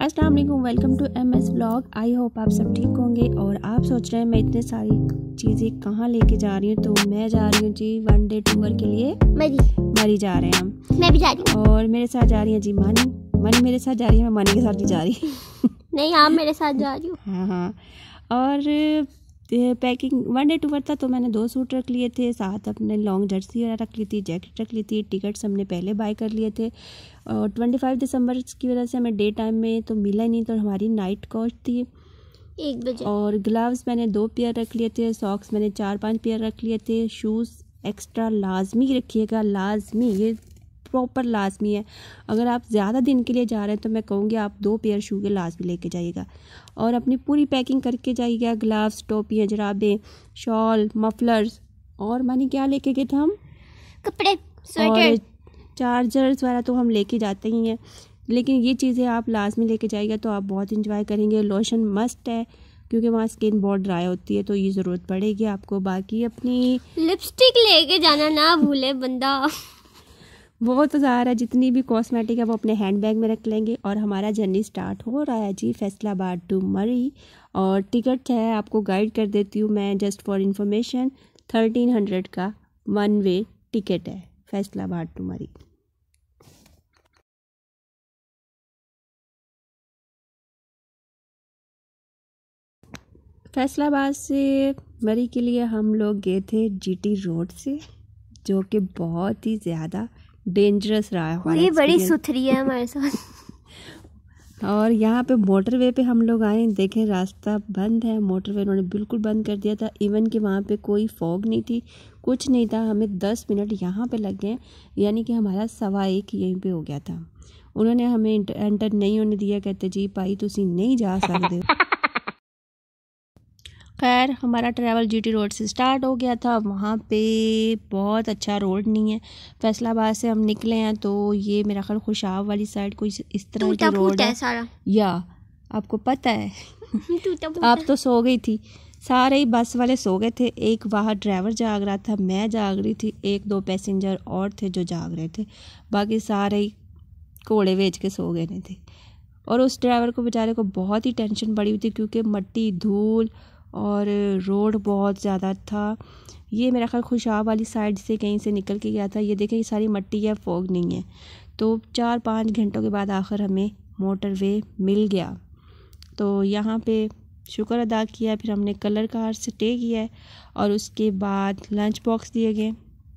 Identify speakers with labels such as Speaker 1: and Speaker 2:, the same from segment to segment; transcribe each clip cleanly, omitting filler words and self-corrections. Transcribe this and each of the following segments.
Speaker 1: अस्सलाम वालेकुम, welcome to MS vlog. I hope आप सब ठीक होंगे। और आप सोच रहे हैं मैं इतने सारी चीज़ें कहाँ लेके जा रही हूँ, तो मैं जा रही हूँ जी 1 डे टूर के लिए। मरी जा रहे हैं हम।
Speaker 2: मैं भी जा रही हूँ।
Speaker 1: और मेरे साथ जा रही है जी मनी मेरे साथ जा रही है, मैं मनी के साथ नहीं जा रही।
Speaker 2: नहीं, आप मेरे साथ जा रही हूँ।
Speaker 1: हाँ। और पैकिंग 1 डे टूर था, तो मैंने 2 सूट रख लिए थे, साथ अपने लॉन्ग जर्सी रख ली थी, जैकेट रख ली थी। टिकट्स हमने पहले बाय कर लिए थे। और 25 दिसंबर की वजह से हमें डे टाइम में तो मिला ही नहीं, तो हमारी नाइट कॉस्ट थी
Speaker 2: 1 बजे।
Speaker 1: और ग्लव्स मैंने 2 पेयर रख लिए थे, सॉक्स मैंने 4-5 पेयर रख लिए थे। शूज़ एक्स्ट्रा लाजमी रखिएगा, लाजमी, ये प्रॉपर लाजमी है। अगर आप ज़्यादा दिन के लिए जा रहे हैं तो मैं कहूँगी आप 2 पेयर शू के लाजमी लेके जाइएगा और अपनी पूरी पैकिंग करके जाइएगा। ग्लव्स, टोपियाँ, जराबें, शॉल, मफलर्स और मानी क्या लेके गए थे हम,
Speaker 2: कपड़े, स्वेटर,
Speaker 1: चार्जर्स वाला तो हम लेके जाते ही हैं, लेकिन ये चीज़ें आप लाजमी लेके जाइएगा तो आप बहुत इंजॉय करेंगे। लोशन मस्ट है क्योंकि वहाँ स्किन बहुत ड्राई होती है, तो ये ज़रूरत पड़ेगी आपको। बाकी अपनी
Speaker 2: लिपस्टिक लेके जाना ना भूले बंदा।
Speaker 1: वो तो ज़ाहिर है, जितनी भी कॉस्मेटिक है वो अपने हैंड बैग में रख लेंगे। और हमारा जर्नी स्टार्ट हो रहा है जी फैसलाबाद टू मरी। और टिकट है, आपको गाइड कर देती हूँ मैं जस्ट फॉर इंफॉर्मेशन, 1300 का 1 वे टिकट है फैसलाबाद टू मरी। फैसलाबाद से मरी के लिए हम लोग गए थे GT रोड से, जो कि बहुत ही ज़्यादा डेंजरस रहा है।
Speaker 2: पूरी बड़ी सुथरी है हमारे साथ।
Speaker 1: और यहाँ पे मोटरवे पे हम लोग आए, देखें रास्ता बंद है, मोटरवे उन्होंने बिल्कुल बंद कर दिया था। इवन कि वहाँ पे कोई फॉग नहीं थी, कुछ नहीं था। हमें 10 मिनट यहाँ पे लग गए, यानी कि हमारा 1:15 यहीं पे हो गया था। उन्होंने हमें एंटर नहीं होने दिया, कहते जी भाई तुसी नहीं जा सकते हो। खैर हमारा ट्रैवल GT रोड से स्टार्ट हो गया था। वहाँ पे बहुत अच्छा रोड नहीं है। फैसलाबाद से हम निकले हैं तो ये मेरा ख्याल खुशाब वाली साइड कोई इस तरह की रोड है
Speaker 2: सारा।
Speaker 1: या आपको पता है। आप तो सो गई थी, सारे ही बस वाले सो गए थे। एक बाहर ड्राइवर जाग रहा था, मैं जाग रही थी, 1-2 पैसेंजर और थे जो जाग रहे थे, बाकी सारे ही कोड़े बेच के सो गए थे। और उस ड्राइवर को बेचारे को बहुत ही टेंशन पड़ी हुई थी क्योंकि मट्टी, धूल और रोड बहुत ज़्यादा था। ये मेरा ख्याल खुशाब वाली साइड से कहीं से निकल के गया था। ये देखें ये सारी मट्टी है, फॉग नहीं है। तो 4-5 घंटों के बाद आखिर हमें मोटरवे मिल गया, तो यहाँ पे शुक्र अदा किया। फिर हमने कलर कार स्टे किया है और उसके बाद लंच बॉक्स दिए गए।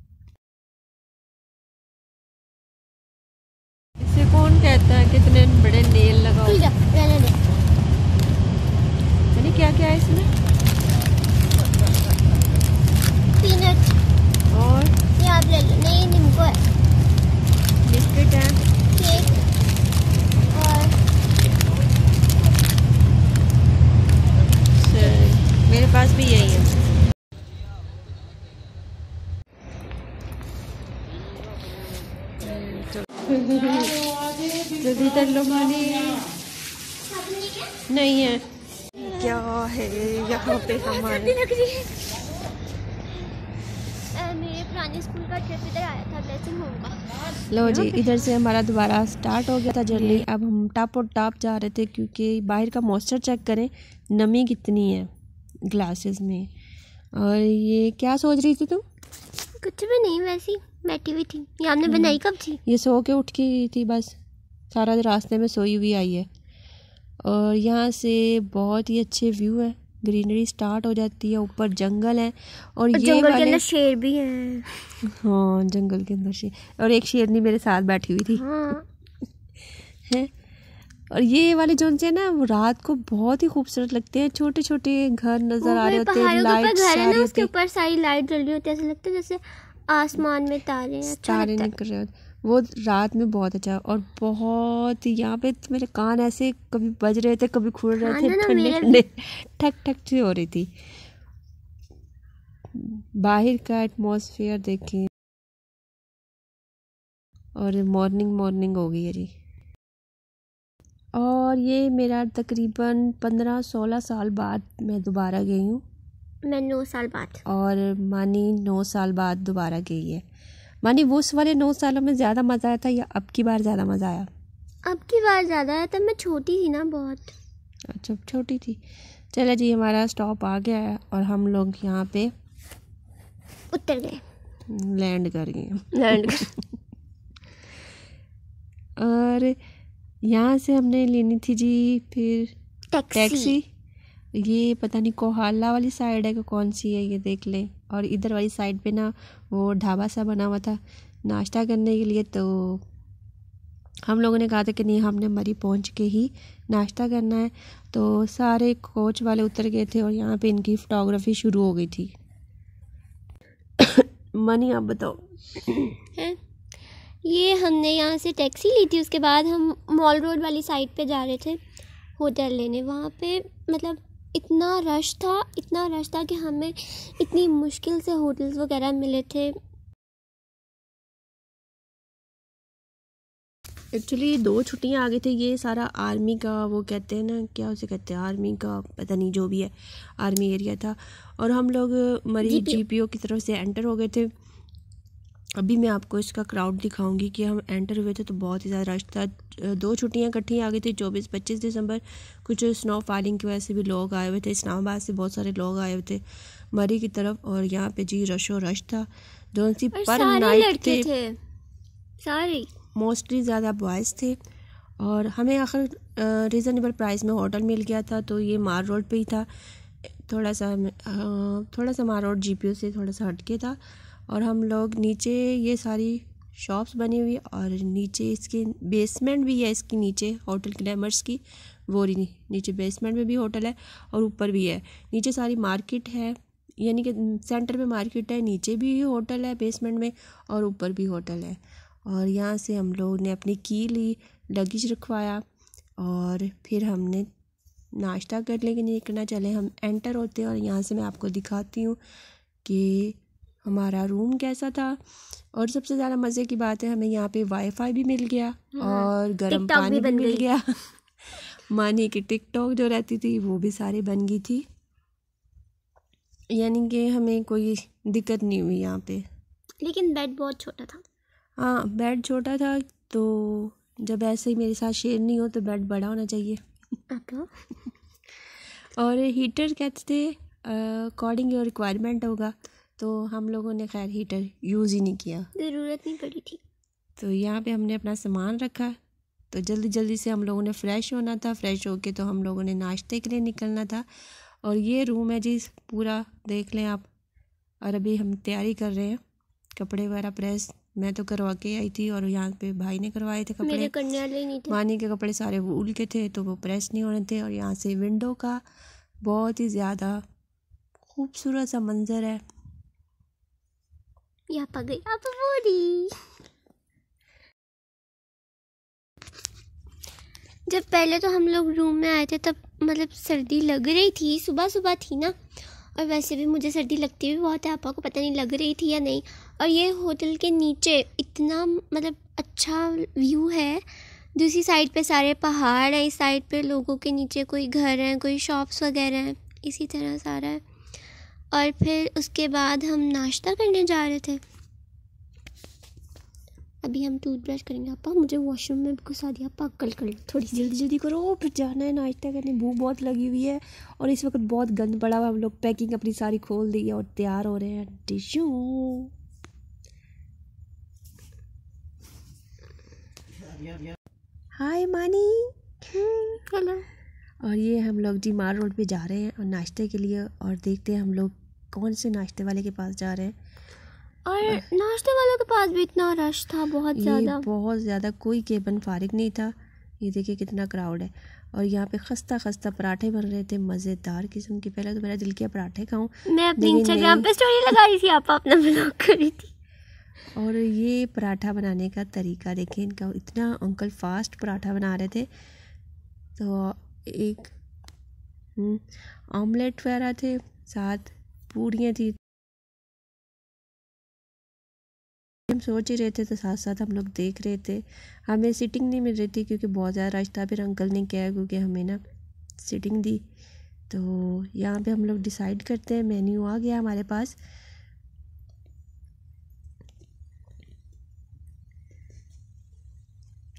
Speaker 1: इसे कौन कहता है कितने बड़े नेल लगाओ। क्या क्या है इसमें?
Speaker 2: पीनट
Speaker 1: और
Speaker 2: ये आप ले लो। नहीं, निम्बू है,
Speaker 1: बिस्किट है,
Speaker 2: केक और
Speaker 1: मेरे पास भी यही है। जल्दी कर लो मानी। नहीं है क्या है यहाँ पे हमारे।
Speaker 2: मेरे पुराने स्कूल का ट्रिप इधर आया था, ब्लेसिंग होम का।
Speaker 1: लो जी, इधर से हमारा दोबारा स्टार्ट हो गया था जर्नी। अब हम टॉप और टॉप जा रहे थे क्योंकि बाहर का मॉइस्चर चेक करें, नमी कितनी है ग्लासेस में। और ये क्या सोच रही थी तुम?
Speaker 2: कुछ भी नहीं, वैसी बैठी हुई थी। ये आपने बनाई कब थी?
Speaker 1: ये सो के उठ की थी, बस सारा रास्ते में सोई हुई आई है। और यहाँ से बहुत ही अच्छे व्यू है, ग्रीनरी स्टार्ट हो जाती है, ऊपर जंगल है और ये
Speaker 2: जंगल
Speaker 1: वाले
Speaker 2: के अंदर शेर भी है।
Speaker 1: हाँ, जंगल के अंदर शेर, और एक शेरनी मेरे साथ बैठी हुई थी।
Speaker 2: हाँ।
Speaker 1: है। और ये वाले जोन से ना वो रात को बहुत ही खूबसूरत लगते हैं, छोटे छोटे घर नजर आ रहे होते हैं, लाइट सारी
Speaker 2: उसके ऊपर सारी लाइट जल रही होती है, ऐसा लगता है जैसे आसमान में तारे हैं।
Speaker 1: तारे निकल रहे होते, वो रात में बहुत अच्छा। और बहुत यहाँ पे तो मेरे कान ऐसे कभी बज रहे थे, कभी खुल रहे थे, ठंडे ठंडे ठक ठक से हो रही थी। बाहर का एटमॉस्फेयर देखें। और मॉर्निंग हो गई है जी। और ये मेरा तकरीबन 15-16 साल बाद मैं दोबारा गई हूँ।
Speaker 2: मैं 9 साल बाद।
Speaker 1: और मानी 9 साल बाद दोबारा गई है। मानी वो उस वाले 9 सालों में ज़्यादा मज़ा आया था या अब की बार ज़्यादा मज़ा आया?
Speaker 2: अब की बार ज़्यादा है, तब मैं छोटी थी ना बहुत।
Speaker 1: अच्छा छोटी थी। चलो जी हमारा स्टॉप आ गया है और हम लोग यहाँ पे
Speaker 2: उतर गए,
Speaker 1: लैंड कर गए
Speaker 2: लैंड कर
Speaker 1: और यहाँ से हमने लेनी थी जी फिर टैक्सी। ये पता नहीं कोहाला वाली साइड है कि कौन सी है, ये देख लें। और इधर वाली साइड पे ना वो ढाबा सा बना हुआ था नाश्ता करने के लिए, तो हम लोगों ने कहा था कि नहीं हमने मरी पहुंच के ही नाश्ता करना है। तो सारे कोच वाले उतर गए थे और यहाँ पे इनकी फ़ोटोग्राफी शुरू हो गई थी। मनी आप बताओ।
Speaker 2: है ये हमने यहाँ से टैक्सी ली थी, उसके बाद हम मॉल रोड वाली साइड पे जा रहे थे होटल लेने। वहाँ पे मतलब इतना रश था कि हमें इतनी मुश्किल से होटल्स वगैरह मिले थे।
Speaker 1: एक्चुअली 2 छुट्टियाँ आ गई थी। ये सारा आर्मी का वो कहते हैं ना, क्या उसे कहते हैं, आर्मी का पता नहीं जो भी है, आर्मी एरिया था। और हम लोग मरी जीपीओ की तरफ से एंटर हो गए थे। अभी मैं आपको इसका क्राउड दिखाऊंगी कि हम एंटर हुए थे तो बहुत ही ज़्यादा रश था। 2 छुट्टियाँ इकट्ठी आ गई थी, 24-25 दिसंबर। कुछ स्नो फॉलिंग की वजह से भी लोग आए हुए थे, इस्लामाबाद से बहुत सारे लोग आए हुए थे मरी की तरफ। और यहाँ पे जी रशो रश था, जो सी पर नाइट थे
Speaker 2: सारे,
Speaker 1: मोस्टली ज़्यादा बॉयज़ थे। और हमें आखिर रीज़नेबल प्राइस में होटल मिल गया था, तो ये मार रोड पे ही था। थोड़ा सा मार रोड जीपीओ से थोड़ा सा हटके था। और हम लोग नीचे, ये सारी शॉप्स बनी हुई और नीचे इसके बेसमेंट भी है, इसकी नीचे होटल ग्लैमर्स की वो नीचे बेसमेंट में भी होटल है और ऊपर भी है। नीचे सारी मार्केट है, यानी कि सेंटर में मार्केट है, नीचे भी होटल है बेसमेंट में और ऊपर भी होटल है। और यहाँ से हम लोग ने अपनी की ली, लगेज रखवाया और फिर हमने नाश्ता करने के लिए निकलना। चले हम एंटर होते हैं और यहाँ से मैं आपको दिखाती हूँ कि हमारा रूम कैसा था। और सबसे ज़्यादा मज़े की बात है हमें यहाँ पे वाईफाई भी मिल गया और गर्म पानी भी मिल गया। मानी की टिकटॉक जो रहती थी वो भी सारी बन गई थी, यानी कि हमें कोई दिक्कत नहीं हुई यहाँ पे।
Speaker 2: लेकिन बेड बहुत छोटा था।
Speaker 1: हाँ बेड छोटा था, तो जब ऐसे ही मेरे साथ शेयर नहीं हो तो बेड बड़ा होना चाहिए। और हीटर कहते थे अकॉर्डिंग योर रिक्वायरमेंट होगा, तो हम लोगों ने खैर हीटर यूज़ ही नहीं किया,
Speaker 2: ज़रूरत नहीं पड़ी थी।
Speaker 1: तो यहाँ पे हमने अपना सामान रखा। तो जल्दी जल्दी से हम लोगों ने फ़्रेश होना था। फ़्रेश होके तो हम लोगों ने नाश्ते के लिए निकलना था। और ये रूम है जी पूरा, देख लें आप। और अभी हम तैयारी कर रहे हैं, कपड़े वगैरह प्रेस मैं तो करवा के आई थी और यहाँ पे भाई ने करवाए थे कपड़े।
Speaker 2: मेरे करने वाले नहीं थे।
Speaker 1: मानी के कपड़े सारे वूल के थे तो वो प्रेस नहीं होने थे। और यहाँ से विंडो का बहुत ही ज़्यादा खूबसूरत सा मंज़र है।
Speaker 2: यहाँ पर गई आप बोरी। जब पहले तो हम लोग रूम में आए थे तब मतलब सर्दी लग रही थी, सुबह सुबह थी ना, और वैसे भी मुझे सर्दी लगती भी बहुत है, आपा को पता नहीं लग रही थी या नहीं। और ये होटल के नीचे इतना मतलब अच्छा व्यू है, दूसरी साइड पे सारे पहाड़ हैं, इस साइड पे लोगों के नीचे कोई घर हैं, कोई शॉप्स वगैरह हैं, इसी तरह सारा है। और फिर उसके बाद हम नाश्ता करने जा रहे थे। अभी हम टूथब्रश करेंगे। आपा मुझे वॉशरूम में घुसा दिया, आपा कल कर लो, थोड़ी
Speaker 1: जल्दी जल्दी करो, फिर जाना है नाश्ता करने। भूख बहुत लगी हुई है और इस वक्त बहुत गंद पड़ा हुआ। हम लोग पैकिंग अपनी सारी खोल दी है और तैयार हो रहे हैं। टिश्यू हाय मानी,
Speaker 2: हेलो।
Speaker 1: और ये हम लोग जी मार रोड पे जा रहे हैं और नाश्ते के लिए। और देखते हैं हम लोग कौन से नाश्ते वाले के पास जा रहे हैं।
Speaker 2: और नाश्ते वालों के पास भी इतना रश था, बहुत ज़्यादा,
Speaker 1: कोई केबिन फारिग नहीं था। ये देखिए कितना क्राउड है। और यहाँ पे खस्ता खस्ता पराठे बन रहे थे, मज़ेदार किस्म के। पहले तो मेरा दिल किया पराठे खाऊं।
Speaker 2: मैं अपनी इंस्टाग्राम पे स्टोरी लगा रही थी, आप अपना ब्लॉग कर रही थी।
Speaker 1: और ये पराठा बनाने का तरीका देखिए इनका, इतना अंकल फास्ट पराठा बना रहे थे। तो एक ऑमलेट वगैरह थे, साथ पूड़ियाँ थी। हम सोच ही रहे थे तो साथ साथ हम लोग देख रहे थे। हमें सीटिंग नहीं मिल रही थी क्योंकि बहुत ज़्यादा रश था। फिर अंकल ने क्या है क्योंकि हमें ना सीटिंग दी। तो यहाँ पे हम लोग डिसाइड करते हैं। मेन्यू आ गया हमारे पास।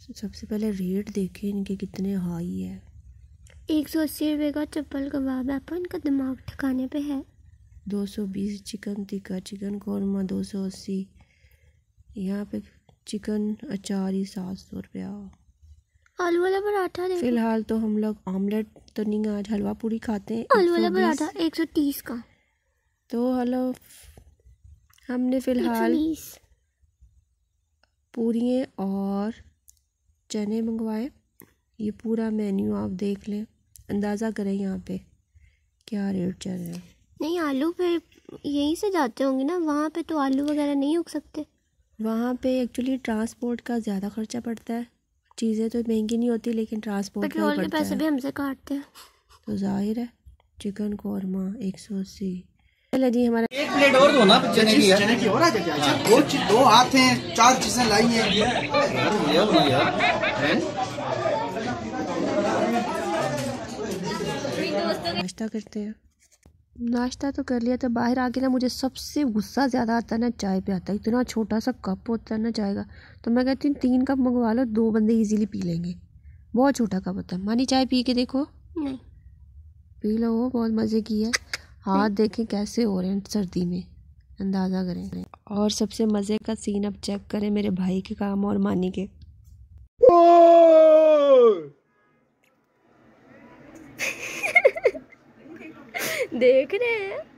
Speaker 1: सबसे पहले रेट देखे इनके कितने हाई है।
Speaker 2: 180 रुपये का चप्पल कबाब है, अपन का दिमाग ठिकाने पे है।
Speaker 1: 220 चिकन टिक्का, चिकन कौरमा 280। यहाँ पे चिकन अचारी 700 रुपया।
Speaker 2: आलू वाला पराठा देखो।
Speaker 1: फिलहाल तो हम लोग ऑमलेट तो नहीं, आज हलवा पूरी खाते हैं।
Speaker 2: आलू वाला पराठा 130 का।
Speaker 1: तो हेलो, हमने फिलहाल
Speaker 2: 120
Speaker 1: पूरियाँ और चने मंगवाए। ये पूरा मेन्यू आप देख लें, अंदाज़ा करें यहाँ पे क्या रेट चल रहा है।
Speaker 2: नहीं, आलू फिर यहीं से जाते होंगे ना, वहाँ पे तो आलू वगैरह नहीं उग सकते।
Speaker 1: वहाँ पे एक्चुअली ट्रांसपोर्ट का ज़्यादा खर्चा पड़ता है। चीज़ें तो महंगी नहीं होती, लेकिन ट्रांसपोर्ट
Speaker 2: पेट्रोल के पैसे भी हमसे काटते हैं।
Speaker 1: तो जाहिर है। चिकन कौरमा 180। चलो जी, हमारा
Speaker 3: एक प्लेट और दो ना चने की और आ जाए। दो हाथ हैं, 4 चीजें लाई हैं।
Speaker 1: नाश्ता करते हैं। नाश्ता तो कर लिया, तो बाहर आके ना मुझे सबसे गुस्सा ज़्यादा आता है ना चाय पे आता है। इतना छोटा सा कप होता है ना चाय का, तो मैं कहती हूँ 3 कप मंगवा लो, 2 बंदे इजीली पी लेंगे। बहुत छोटा कप होता है। मानी चाय पी के देखो।
Speaker 2: नहीं,
Speaker 1: पी लो, वो बहुत मज़े की है। हाथ देखें कैसे हो रहे हैं सर्दी में, अंदाज़ा करें। और सबसे मज़े का सीन अब चेक करें मेरे भाई के काम और मानी के।
Speaker 2: देख रहे हैं।